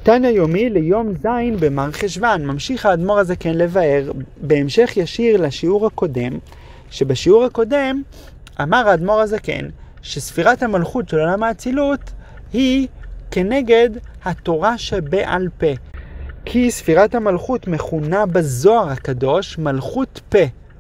תניא יומי ליום זין במר חשוון. ממשיך האדמו"ר הזה כן לבאר בהמשך ישיר לשיעור הקודם, שבשיעור הקודם אמר האדמו"ר הזה כן שספירת המלכות של עולם האצילות היא כנגד התורה שבעל פה, כי ספירת המלכות מכונה בזוהר הקדוש מלכות פה,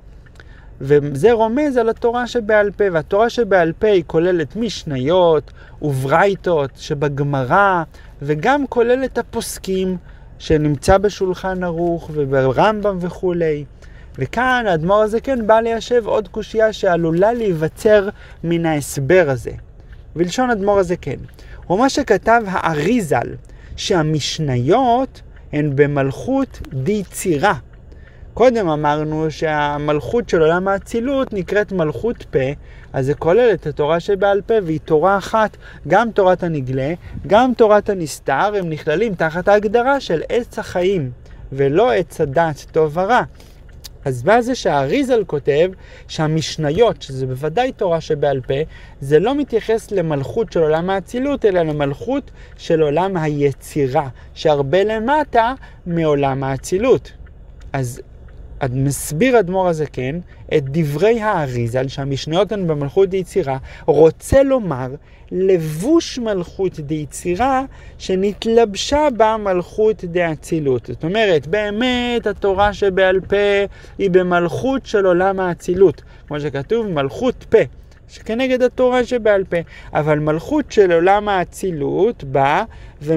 וזה רומז על התורה שבעל פה, והתורה שבעל פה היא כוללת משניות וברייתות שבגמרא, וגם כוללת הפוסקים שנמצא בשולחן ערוך וברמב"ם וכו'. וכאן האדמו"ר הזה כן בא ליישב עוד קושיה שעלולה להיווצר מן ההסבר הזה. בלשון האדמו"ר הזה כן, הוא מה שכתב האריזל, שהמשניות הן במלכות דיצירה. קודם אמרנו שהמלכות של עולם האצילות נקראת מלכות פה, אז זה כולל את התורה שבעל פה, והיא תורה אחת, גם תורת הנגלה, גם תורת הנסתר, הם נכללים תחת ההגדרה של עץ החיים, ולא עץ הדת טוב ורע. אז בזה שהאריזל כותב שהמשניות, שזה בוודאי תורה שבעל פה, זה לא מתייחס למלכות של עולם האצילות, אלא למלכות של עולם היצירה, שהרבה למטה מעולם האצילות. אז מסביר האדמו"ר הזה כן את דברי האריזל שהמשניות הן במלכות דיצירה, רוצה לומר לבוש מלכות דיצירה שנתלבשה בה מלכות דאצילות. זאת אומרת, באמת התורה שבעל פה היא במלכות של עולם האצילות, כמו שכתוב מלכות פה, שכנגד התורה שבעל פה, אבל מלכות של עולם האצילות בא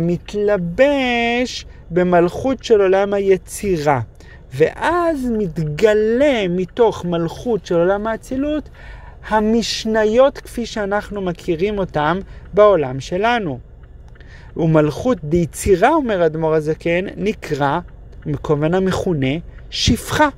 ומתלבש במלכות של עולם היצירה. ואז מתגלה מתוך מלכות של עולם האצילות המשניות כפי שאנחנו מכירים אותם בעולם שלנו. ומלכות דיצירה, אומר האדמו"ר הזה כן, נקרא, בכוונה מכונה, שפחה.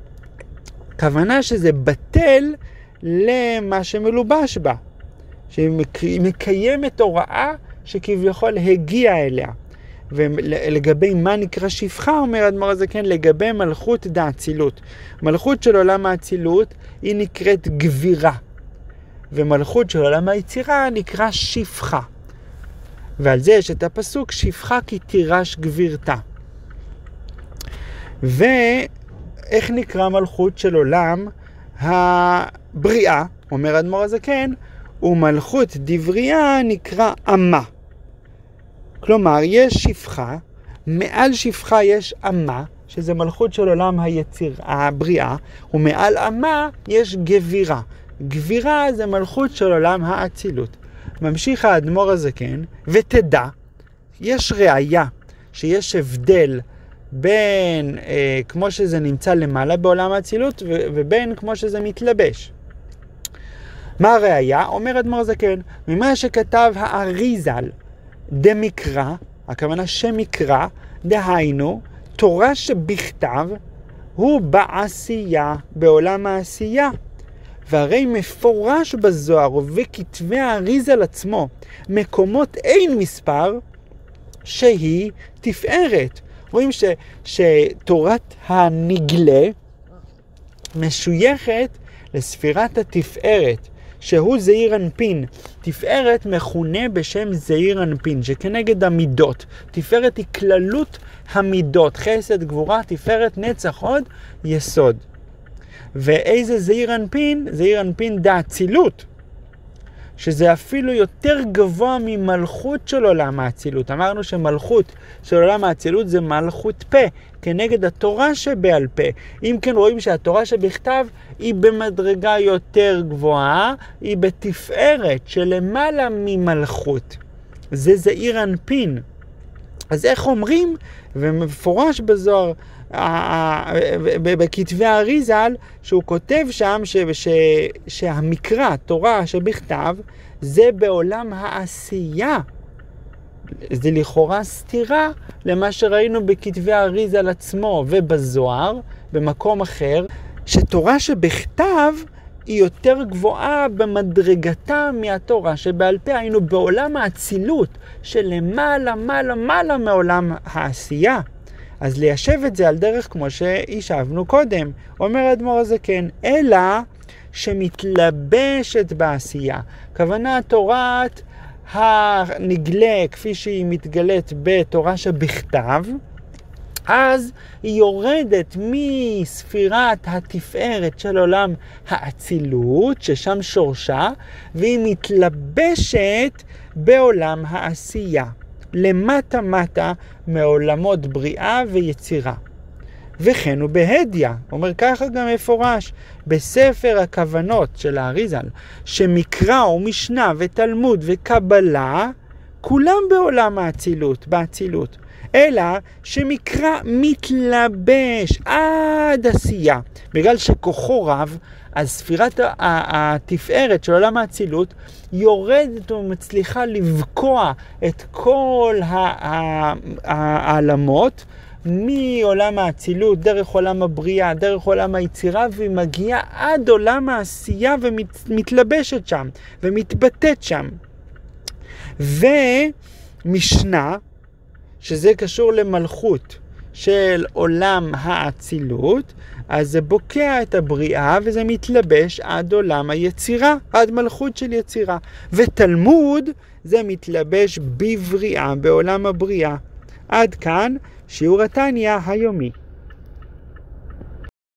כוונה שזה בטל למה שמלובש בה, שהיא מקיימת הוראה שכביכול הגיעה אליה. ולגבי מה נקרא שפחה, אומר האדמו"ר הזה כן, לגבי מלכות דאצילות. מלכות של עולם האצילות היא נקראת גבירה, ומלכות של עולם היצירה נקרא שפחה. ועל זה יש את הפסוק שפחה כי תירש גבירתה. ואיך נקרא מלכות של עולם הבריאה, אומר האדמו"ר הזה כן, ומלכות דברייה נקרא אמה. כלומר, יש שפחה, מעל שפחה יש אמה, שזה מלכות של עולם הבריאה, ומעל אמה יש גבירה. גבירה זה מלכות של עולם האצילות. ממשיך האדמו"ר הזה כן, ותדע, יש ראיה שיש הבדל בין כמו שזה נמצא למעלה בעולם האצילות, ובין כמו שזה מתלבש. מה הראיה? אומר האדמו"ר הזה כן, ממה שכתב האריזל, דמקרא, הכוונה שמקרא, דהיינו, תורה שבכתב הוא בעשייה, בעולם העשייה. והרי מפורש בזוהר ובכתבי האריזל עצמו, מקומות אין מספר שהיא תפארת. רואים שתורת הנגלה משויכת לספירת התפארת, שהוא זעיר אנפין. תפארת מכונה בשם זעיר אנפין, שכנגד המידות. תפארת היא כללות המידות, חסד, גבורה, תפארת, נצח, הוד, יסוד. ואיזה זעיר אנפין? זעיר אנפין דאצילות, שזה אפילו יותר גבוה ממלכות של עולם האצילות. אמרנו שמלכות של עולם האצילות זה מלכות פה, כנגד התורה שבעל פה. אם כן רואים שהתורה שבכתב היא במדרגה יותר גבוהה, היא בתפארת שלמעלה ממלכות. זה זעיר אנפין. אז איך אומרים? ומפורש בזוהר, בכתבי האריזל, שהוא כותב שם שהמקרא, תורה שבכתב, זה בעולם העשייה. זה לכאורה סתירה למה שראינו בכתבי האריזל עצמו ובזוהר, במקום אחר, שתורה שבכתב היא יותר גבוהה במדרגתה מהתורה שבעל פה. היינו בעולם האצילות שלמעלה, מעלה מעולם העשייה. אז ליישב את זה על דרך כמו שהשבנו קודם. אומר האדמו"ר הזה כן, אלא שמתלבשת בעשייה. כוונה תורת הנגלה כפי שהיא מתגלית בתורה שבכתב, אז היא יורדת מספירת התפארת של עולם האצילות, ששם שורשה, והיא מתלבשת בעולם העשייה, למטה מטה מעולמות בריאה ויצירה. וכן הוא בהדיא, אומר ככה גם מפורש, בספר הכוונות של האריז"ל, שמקרא ומשנה ותלמוד וקבלה, כולם בעולם האצילות, באצילות. אלא שמקרא מתלבש עד עשייה. בגלל שכוחו רב, אז ספירת התפארת של עולם האצילות יורדת ומצליחה לבקוע את כל העלמות, מעולם האצילות, דרך עולם הבריאה, דרך עולם היצירה, והיא מגיעה עד עולם העשייה ומתלבשת שם, ומתבטאת שם. ומשנה, שזה קשור למלכות של עולם האצילות, אז זה בוקע את הבריאה וזה מתלבש עד עולם היצירה, עד מלכות של יצירה. ותלמוד זה מתלבש בבריאה, בעולם הבריאה. עד כאן שיעור התניא היומי.